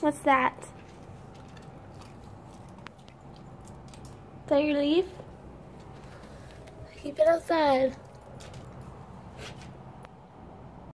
What's that? Is that your leaf? Keep it outside.